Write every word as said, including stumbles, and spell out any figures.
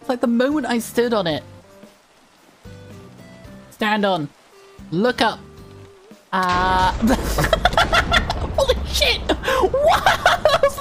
Like the moment I stood on it. Stand on. Look up. Uh... Holy shit! What?